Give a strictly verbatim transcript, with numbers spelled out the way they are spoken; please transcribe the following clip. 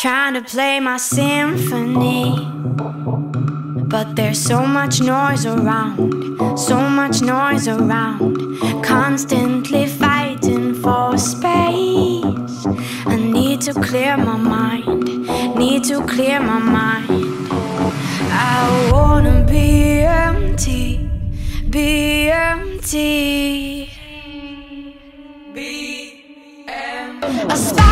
trying to play my symphony, but there's so much noise around, so much noise around, constantly fighting for space. I need to clear my mind, need to clear my mind. I wanna be empty, be empty, be empty.